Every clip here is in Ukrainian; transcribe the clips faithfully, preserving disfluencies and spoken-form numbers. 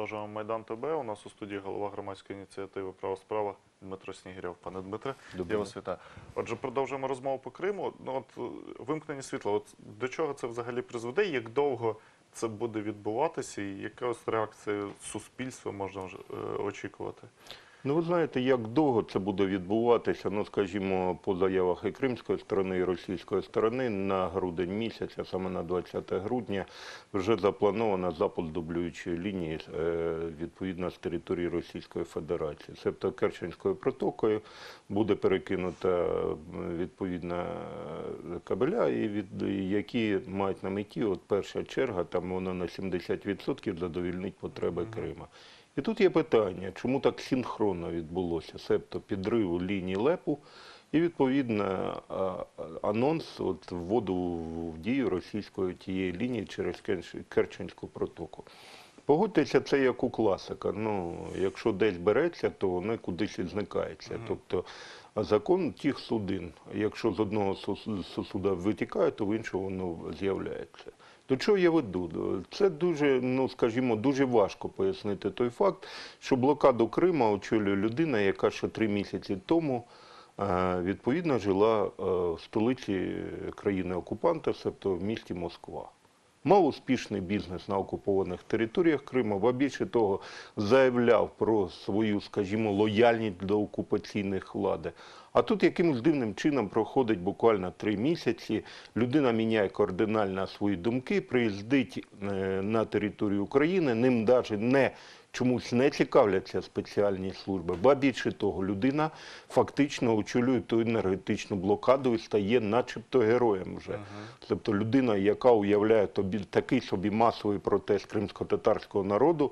Продовжуємо Майдан ТБ. У нас у студії голова громадської ініціативи «Права справа» Дмитро Снігирьов. Пане Дмитре, я вас вітаю. Отже, продовжуємо розмову по Криму. Ну, от, вимкнення світла, от, до чого це взагалі призведе, як довго це буде відбуватися і яка ось реакція суспільства можна е, очікувати? Ну, ви знаєте, як довго це буде відбуватися, ну, скажімо, по заявах і кримської сторони, і російської сторони, на грудень місяця, саме на двадцяте грудня, вже заплановано запуск дублюючої лінії, відповідно, з території Російської Федерації. Себто Керченською протокою буде перекинута, відповідно, кабеля, і від, які мають на меті, от перша черга, там вона на сімдесят відсотків задовільнить потреби Крима. І тут є питання, чому так синхронно відбулося, себто підриву лінії ЛЕПу і, відповідно, анонс от, вводу в дію російської тієї лінії через Керченську протоку. Погодьтеся, це як у класика. Ну, якщо десь береться, то воно кудись і зникається. Mm-hmm. Тобто закон тих судин. Якщо з одного сусуда витікає, то в іншого воно з'являється. До чого я веду? Це дуже, ну, скажімо, дуже важко пояснити той факт, що блокаду Криму очолює людина, яка ще три місяці тому, відповідно, жила в столиці країни-окупанта, тобто в місті Москва. Мав успішний бізнес на окупованих територіях Криму, а більше того, заявляв про свою, скажімо, лояльність до окупаційних влади. А тут якимось дивним чином проходить буквально три місяці, людина міняє кардинально свої думки, приїздить на територію України, ним навіть не чомусь не цікавляться спеціальні служби. Ба більше того, людина фактично очолює ту енергетичну блокаду і стає начебто героєм вже. Ага. Тобто людина, яка уявляє тобі такий собі масовий протест кримсько-татарського народу,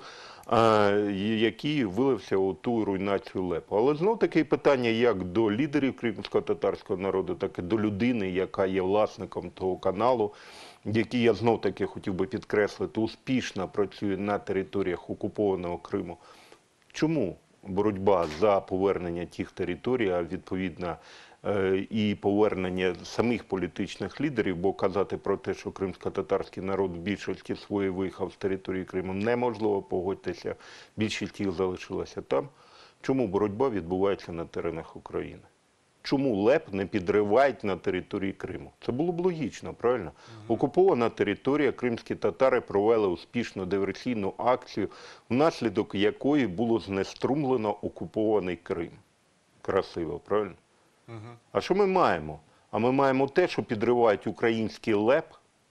який вилився у ту руйнацію ЛЕПу. Але знов таки питання як до лідерів кримсько-татарського народу, так і до людини, яка є власником того каналу, який, я знов-таки хотів би підкреслити, успішно працює на територіях окупованого Криму. Чому боротьба за повернення тих територій, а відповідно і повернення самих політичних лідерів, бо казати про те, що кримсько-татарський народ в більшості своєї виїхав з території Криму, неможливо, погодьтеся, більшість їх залишилася там. Чому боротьба відбувається на теренах України? Чому ЛЕП не підривають на території Криму? Це було б логічно, правильно? Угу. Окупована територія, кримські татари провели успішну диверсійну акцію, внаслідок якої було знеструмлено окупований Крим. Красиво, правильно? Угу. А що ми маємо? А ми маємо те, що підривають український ЛЕП,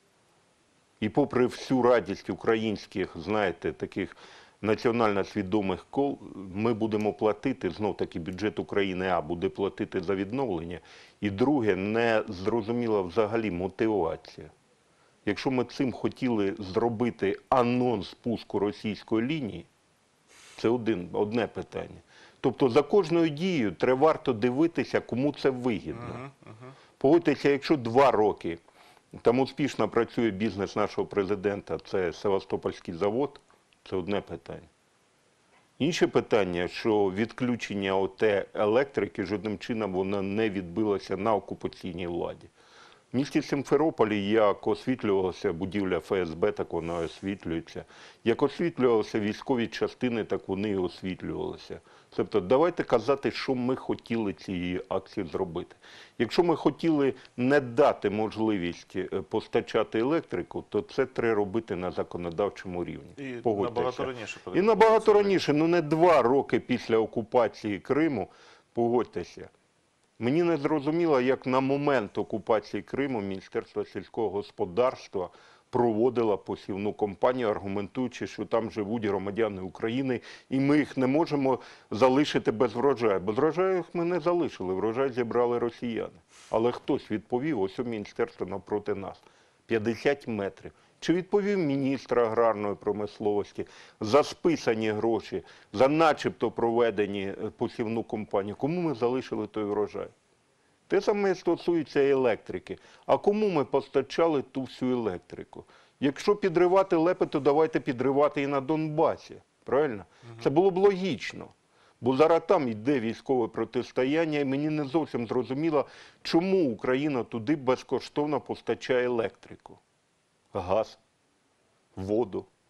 і попри всю радість українських, знаєте, таких національно свідомих кол, ми будемо платити, знов-таки бюджет України, а, буде платити за відновлення. І друге, не зрозуміла взагалі мотивація. Якщо ми цим хотіли зробити анонс пуску російської лінії, це один, одне питання. Тобто за кожною дією треба варто дивитися, кому це вигідно. Uh-huh, uh-huh. Погодьтеся, якщо два роки там успішно працює бізнес нашого президента, це Севастопольський завод, це одне питання. Інше питання, що відключення ОТ електрики жодним чином воно не відбилося на окупаційній владі. В місті Сімферополі, як освітлювалася будівля ФСБ, так вона освітлюється. Як освітлювалися військові частини, так вони і освітлювалися. Тобто давайте казати, що ми хотіли цієї акції зробити. Якщо ми хотіли не дати можливість постачати електрику, то це треба робити на законодавчому рівні. І набагато раніше. І набагато раніше, ну не два роки після окупації Криму, погодьтеся. Мені не зрозуміло, як на момент окупації Криму Міністерство сільського господарства проводило посівну кампанію, аргументуючи, що там живуть громадяни України, і ми їх не можемо залишити без врожаю. Без врожаю їх ми не залишили, врожай зібрали росіяни. Але хтось відповів, ось у міністерство навпроти нас, п'ятдесят метрів. Чи відповів міністр аграрної промисловості за списані гроші, за начебто проведені посівну кампанію? Кому ми залишили той врожай? Те саме стосується електрики. А кому ми постачали ту всю електрику? Якщо підривати ЛЕПи, то давайте підривати і на Донбасі. Правильно? Угу. Це було б логічно. Бо зараз там йде військове протистояння, і мені не зовсім зрозуміло, чому Україна туди безкоштовно постачає електрику. Газ, воду.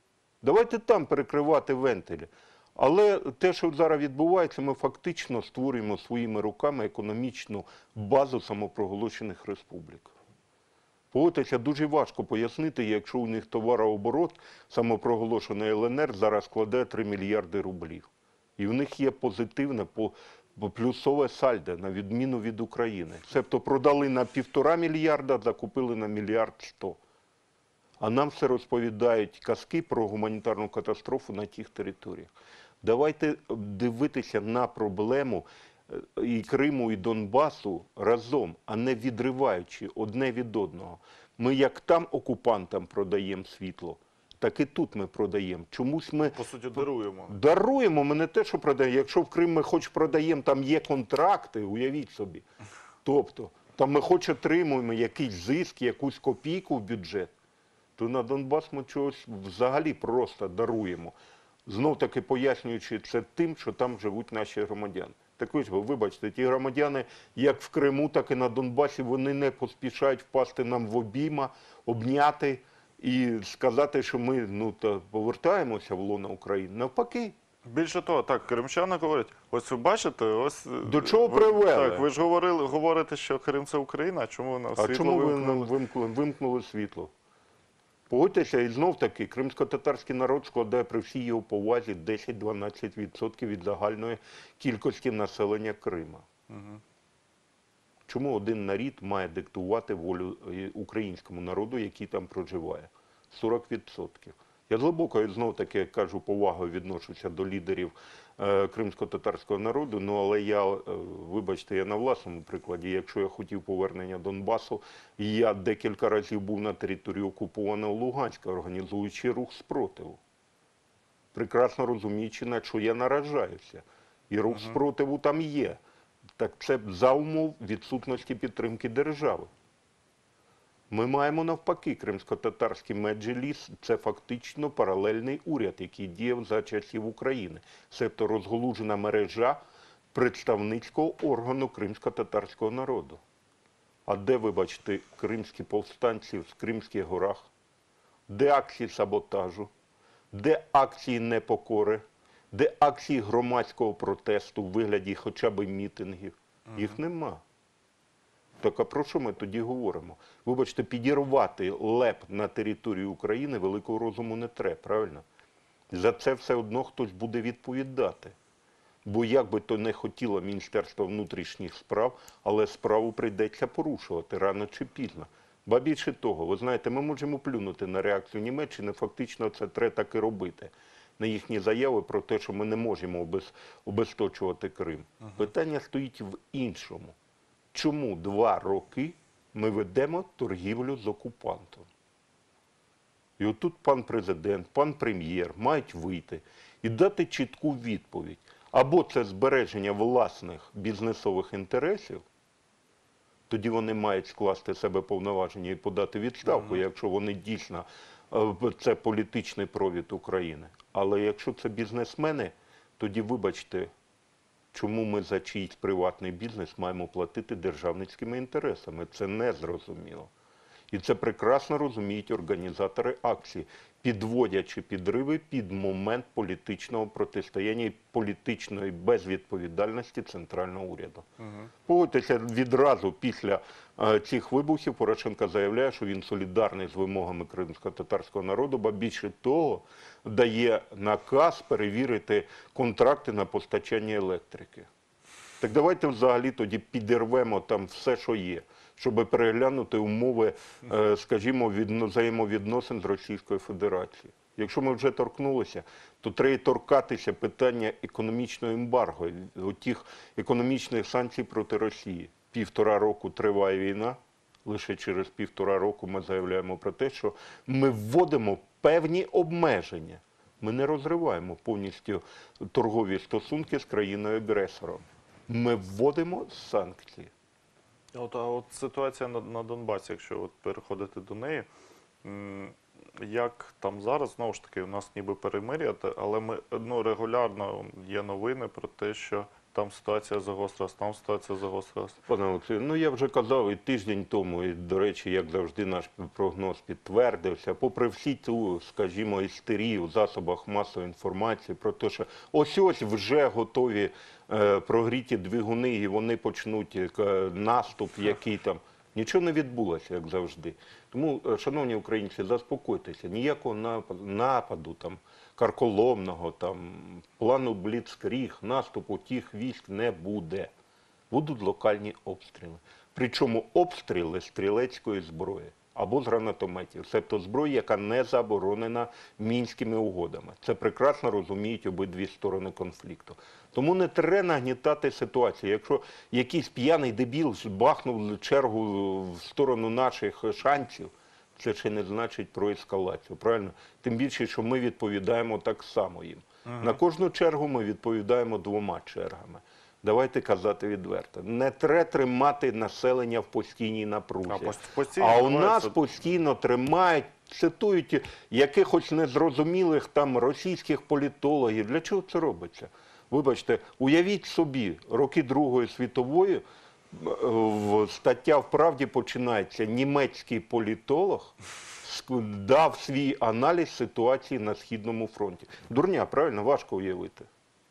Давайте там перекривати вентилі. Але те, що зараз відбувається, ми фактично створюємо своїми руками економічну базу самопроголошених республік. Погодьтеся, дуже важко пояснити, якщо у них товарооборот самопроголошений Л Н Р зараз складає три мільярди рублів. І в них є позитивне, плюсове сальдо, на відміну від України. Себто продали на півтора мільярда, закупили на мільярд сто. А нам все розповідають казки про гуманітарну катастрофу на тих територіях. Давайте дивитися на проблему і Криму, і Донбасу разом, а не відриваючи одне від одного. Ми як там окупантам продаємо світло, так і тут ми продаємо. Чомусь ми По суті, даруємо. даруємо, ми не те, що продаємо. Якщо в Крим ми хоч продаємо, там є контракти, уявіть собі. Тобто, там ми хоч отримуємо якийсь зиск, якусь копійку в бюджет, то на Донбас ми чогось взагалі просто даруємо. Знов-таки пояснюючи це тим, що там живуть наші громадяни. Так ви ж, вибачте, ті громадяни, як в Криму, так і на Донбасі, вони не поспішають впасти нам в обійма, обняти і сказати, що ми ну, та, повертаємося в лоно України. Навпаки. Більше того, так, кримчани говорять, ось ви бачите, ось... До чого ви, привели? Так, ви ж говорили, говорите, що Крим – це Україна, а чому на світло А чому ви нам вимкнули? вимкнули, вимкнули світло? Погодьтеся, і знов-таки, кримсько-татарський народ складає при всій його повазі десять-дванадцять відсотків від загальної кількості населення Крима. Угу. Чому один народ має диктувати волю українському народу, який там проживає? сорок відсотків. Я глибоко, знов-таки, кажу, повагою відношуся до лідерів е, кримсько-татарського народу, ну, але я, е, вибачте, я на власному прикладі, якщо я хотів повернення Донбасу, я декілька разів був на території окупованого Луганська, організуючи рух спротиву. Прекрасно розуміючи, на що я наражаюся. І рух Угу. спротиву там є. Так це за умов відсутності підтримки держави. Ми маємо навпаки, кримсько-татарський меджліс – це фактично паралельний уряд, який діяв за часів України. Себто розголужена мережа представницького органу кримсько-татарського народу. А де, вибачте, кримські повстанці в Кримських горах? Де акції саботажу? Де акції непокори? Де акції громадського протесту в вигляді хоча б мітингів? Їх нема. Так а про що ми тоді говоримо? Вибачте, підірвати ЛЕП на території України великого розуму не треба, правильно? За це все одно хтось буде відповідати. Бо як би то не хотіло Міністерство внутрішніх справ, але справу прийдеться порушувати рано чи пізно. Ба більше того, ви знаєте, ми можемо плюнути на реакцію Німеччини, фактично це треба так і робити. На їхні заяви про те, що ми не можемо обез... обесточувати Крим. Ага. Питання стоїть в іншому. Чому два роки ми ведемо торгівлю з окупантом? І отут пан президент, пан прем'єр мають вийти і дати чітку відповідь. Або це збереження власних бізнесових інтересів, тоді вони мають скласти себе повноваження і подати відставку, ага. якщо вони дійсно, це політичний провід України. Але якщо це бізнесмени, тоді вибачте, чому ми за чийсь приватний бізнес маємо платити державницькими інтересами? Це незрозуміло. І це прекрасно розуміють організатори акції, підводячи підриви під момент політичного протистояння і політичної безвідповідальності центрального уряду. Угу. Погодьтеся, відразу після е, цих вибухів Порошенко заявляє, що він солідарний з вимогами кримсько-татарського народу, ба більше того, дає наказ перевірити контракти на постачання електрики. Так давайте взагалі тоді підірвемо там все, що є, щоб переглянути умови, скажімо, взаємовідносин з Російською Федерацією. Якщо ми вже торкнулися, то треба торкатися питання економічного ембарго, тих економічних санкцій проти Росії. Півтора року триває війна, лише через півтора року ми заявляємо про те, що ми вводимо певні обмеження. Ми не розриваємо повністю торгові стосунки з країною-агресором. Ми вводимо санкції. От, а от ситуація на, на Донбасі, якщо от переходити до неї, як там зараз, знову ж таки, у нас ніби перемир'я, але ми ну, регулярно є новини про те, що там ситуація загострилась, там ситуація загострилась. Пане Олексію, ну я вже казав і тиждень тому, і, до речі, як завжди, наш прогноз підтвердився. Попри всі цю, скажімо, істерію в засобах масової інформації про те, що ось-ось вже готові е, прогріті двигуни, і вони почнуть е, наступ, який там. Нічого не відбулося, як завжди. Тому, е, шановні українці, заспокойтеся, ніякого нападу, нападу там, карколомного, там, плану бліцкріг, наступу тих військ не буде. Будуть локальні обстріли. Причому обстріли стрілецької зброї або з гранатометів, себто зброї, яка не заборонена Мінськими угодами. Це прекрасно розуміють обидві сторони конфлікту. Тому не треба нагнітати ситуацію. Якщо якийсь п'яний дебіл бахнув чергу в сторону наших шансів, це ще не значить про ескалацію, правильно? Тим більше, що ми відповідаємо так само їм. Ага. На кожну чергу ми відповідаємо двома чергами. Давайте казати відверто. Не треба тримати населення в постійній напрузі. А, постійно а у тримається... нас постійно тримають, цитують якихось незрозумілих там російських політологів. Для чого це робиться? Вибачте, уявіть собі, роки Другої світової, стаття в «Правді» починається. Німецький політолог дав свій аналіз ситуації на Східному фронті. Дурня, правильно? Важко уявити.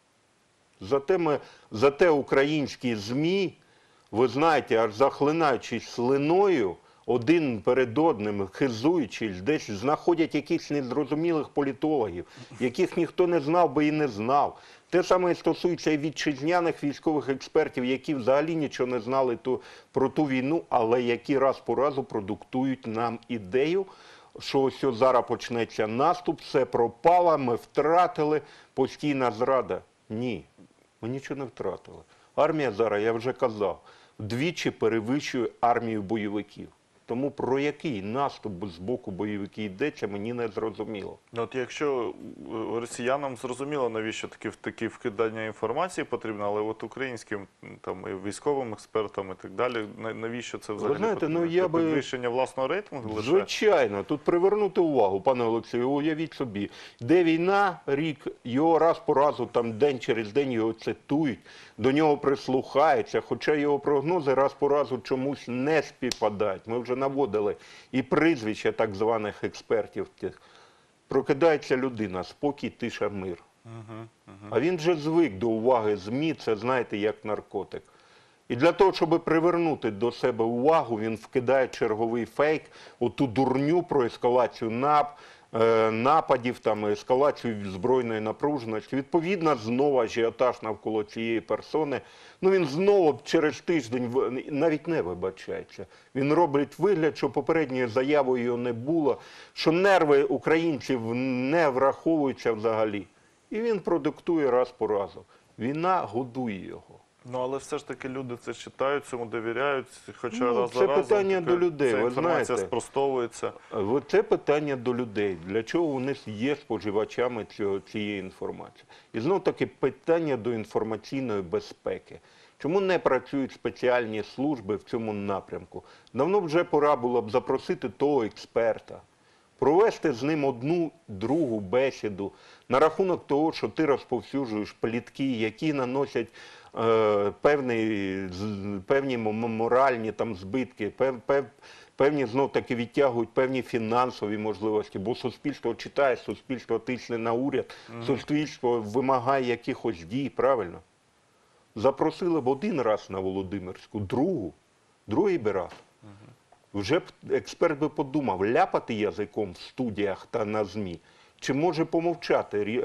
Зате, ми, зате українські ЗМІ, ви знаєте, аж захлинаючись слиною, один перед одним, хизуючись, десь знаходять якихось незрозумілих політологів, яких ніхто не знав би і не знав. Те саме стосується і вітчизняних військових експертів, які взагалі нічого не знали ту, про ту війну, але які раз по разу продуктують нам ідею, що ось зараз почнеться наступ, все пропало, ми втратили, постійна зрада. Ні, ми нічого не втратили. Армія зараз, я вже казав, вдвічі перевищує армію бойовиків. Тому про який наступ з боку бойовиків йдеться, мені не зрозуміло. От якщо росіянам зрозуміло, навіщо такі, такі вкидання інформації потрібно, але от українським там, військовим експертам і так далі, навіщо це взагалі знаєте, потрібно? ну, я би... Підвищення власного рейтингу лише? Звичайно. Тут привернути увагу, пане Олексію, уявіть собі, де війна, рік, його раз по разу, там день через день його цитують, до нього прислухаються, хоча його прогнози раз по разу чомусь не співпадають. Ми вже наводили і прізвища так званих експертів. Прокидається людина, спокій, тиша, мир. Угу, угу. А він вже звик до уваги ЗМІ, це, знаєте, як наркотик. І для того, щоб привернути до себе увагу, він вкидає черговий фейк, оту дурню про ескалацію НАП, нападів, там, ескалацію збройної напруженості. Відповідно, знову ажіотаж навколо цієї персони. Ну, він знову через тиждень навіть не вибачається. Він робить вигляд, що попередньою заявою його не було, що нерви українців не враховуються взагалі. І він продуктує раз по разу. Війна годує його. Ну, але все ж таки люди це читають, цьому довіряють, хоча ну, раз це за разом питання така, до людей, ця ви інформація знаєте. спростовується. Це питання до людей. Для чого вони є споживачами цього, цієї інформації? І знов таки питання до інформаційної безпеки. Чому не працюють спеціальні служби в цьому напрямку? Давно вже пора було б запросити того експерта, провести з ним одну, другу бесіду на рахунок того, що ти розповсюджуєш плітки, які наносять е, певні, певні моральні там, збитки, пев, пев, певні знов-таки відтягують певні фінансові можливості, бо суспільство читає, суспільство тисне на уряд, mm-hmm. суспільство вимагає якихось дій, правильно? Запросили б один раз на Володимирську, другу, другий би раз. Вже б експерт би подумав, ляпати язиком в студіях та на ЗМІ, чи може помовчати.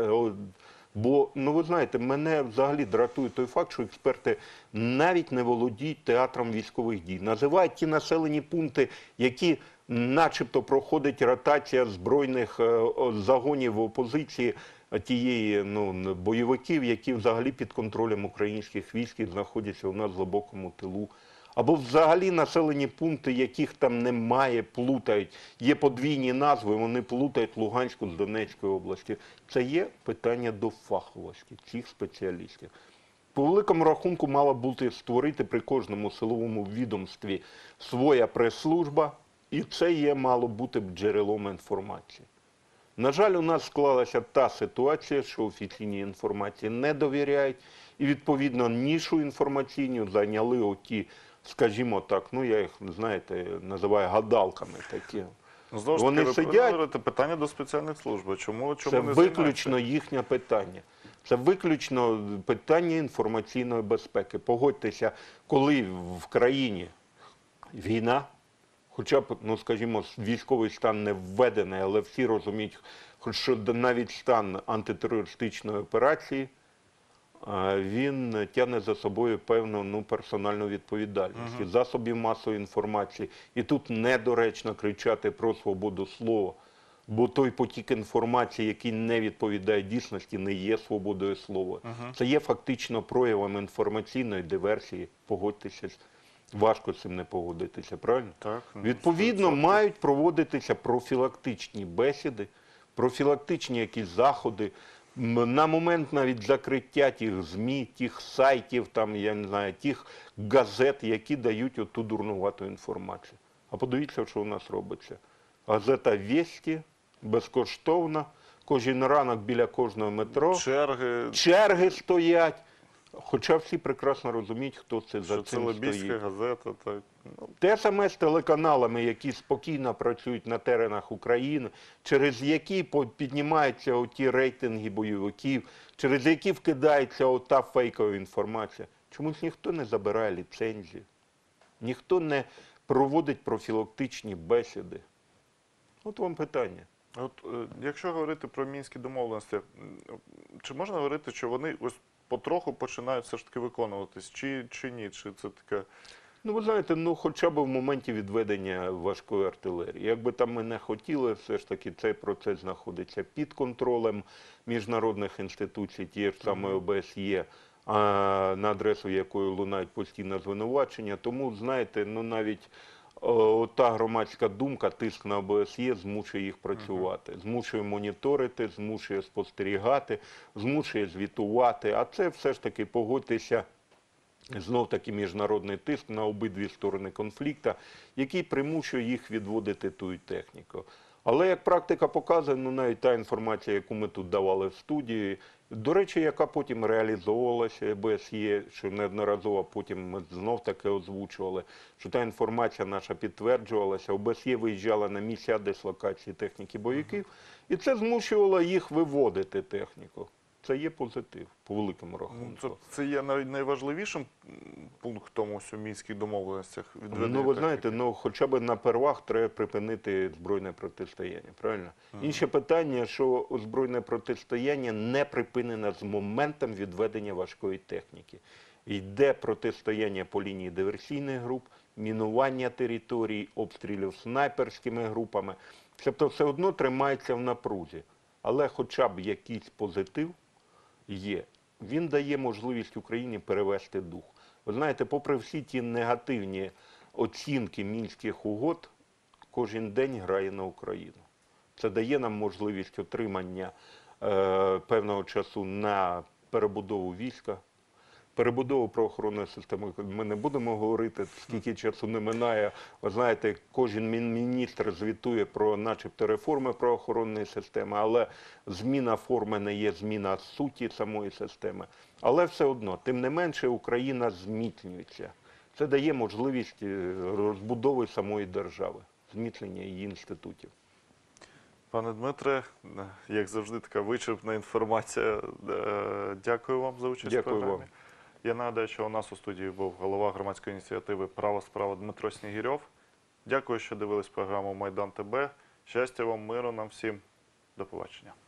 Бо, ну ви знаєте, мене взагалі дратує той факт, що експерти навіть не володіють театром військових дій. Називають ті населені пункти, які начебто проходить ротація збройних загонів опозиції, тієї ну, бойовиків, які взагалі під контролем українських військ і знаходяться у нас в глибокому тилу. Або взагалі населені пункти, яких там немає, плутають. Є подвійні назви, вони плутають Луганську з Донецької області. Це є питання до фаховості цих спеціалістів. По великому рахунку мала бути створити при кожному силовому відомстві своя прес-служба, і це є мало бути джерелом інформації. На жаль, у нас склалася та ситуація, що офіційній інформації не довіряють, І відповідно нішу інформаційну зайняли оті, скажімо так, ну я їх, знаєте, називаю гадалками такі. Ну, знову ж Вони таки, ви сидять- говорите, питання до спеціальних служб. Чому, чому Це не виключно займаються? їхнє питання. Це виключно питання інформаційної безпеки. Погодьтеся, коли в країні війна, хоча б, ну скажімо, військовий стан не введений, але всі розуміють, що навіть стан антитерористичної операції, а, він тягне за собою певну ну, персональну відповідальність. І засобів масової інформації. І тут недоречно кричати про свободу слова. Бо той потік інформації, який не відповідає дійсності, не є свободою слова. Це є фактично проявом інформаційної диверсії. Погодьтеся, важко з цим не погодитися, правильно? Так, ну, Відповідно, сто відсотків. мають проводитися профілактичні бесіди, профілактичні якісь заходи. М, На момент навіть закриття тих ЗМІ, тих сайтів, там, я не знаю, тих газет, які дають оту дурнувату інформацію. А подивіться, що у нас робиться. Газета «Вєсті» безкоштовна, кожен ранок біля кожного метро, Черги, черги стоять. Хоча всі прекрасно розуміють, хто це за що це цим лобійська стоїть. газета. Так. Ну, Те саме з телеканалами, які спокійно працюють на теренах України, через які по- піднімаються оті рейтинги бойовиків, через які вкидається ота фейкова інформація. Чомусь ніхто не забирає ліцензію, ніхто не проводить профілактичні бесіди. От вам питання. От, е, якщо говорити про мінські домовленості, м, чи можна говорити, що вони ось потроху починають все ж таки виконуватись, чи, чи ні? Чи це таке? Ну, ви знаєте, ну хоча б в моменті відведення важкої артилерії. Якби там ми не хотіли, все ж таки цей процес знаходиться під контролем міжнародних інституцій, тієї ж самої О Б С Є, а, на адресу якої лунають постійно звинувачення. Тому, знаєте, ну навіть о, та громадська думка, тиск на О Б С Є змушує їх працювати. Змушує моніторити, змушує спостерігати, змушує звітувати. А це все ж таки, погодьтеся, знов таки міжнародний тиск на обидві сторони конфлікту, який примушує їх відводити ту техніку. Але як практика показує, ну навіть та інформація, яку ми тут давали в студії, до речі, яка потім реалізовувалася, О Б С Є, що неодноразово потім ми знов таки озвучували, що та інформація наша підтверджувалася, О Б С Є виїжджала на місця дислокації техніки бойовиків, і це змушувало їх виводити техніку. Це є позитив, по великому Ну, рахунку. Це, це є най- найважливішим м, пунктом ось у мінських домовленостях відведення Ну, ви техніки? знаєте, ну хоча б на первах треба припинити збройне протистояння, правильно? Інше питання, що збройне протистояння не припинено з моментом відведення важкої техніки. Йде протистояння по лінії диверсійних груп, мінування територій, обстрілів снайперськими групами. Тобто все одно тримається в напрузі. Але хоча б якийсь позитив є. Він дає можливість Україні перевести дух. Ви знаєте, попри всі ті негативні оцінки Мінських угод, кожен день грає на Україну. Це дає нам можливість отримання е, певного часу на перебудову війська, перебудову правоохоронної системи. Ми не будемо говорити, скільки часу не минає. Ви знаєте, кожен мін- міністр звітує про начебто реформи правоохоронної системи, але зміна форми не є зміна суті самої системи. Але все одно, тим не менше, Україна зміцнюється. Це дає можливість е, розбудови самої держави, зміцнення її інститутів. Пане Дмитре, е, як завжди, така вичерпна інформація. Е, Дякую вам за участь Дякую в програмі. вам. Я нагадаю, що у нас у студії був голова громадської ініціативи «Права справа» Дмитро Снігирьов. Дякую, що дивились програму «Майдан ТБ». Щастя вам, миру нам всім. До побачення.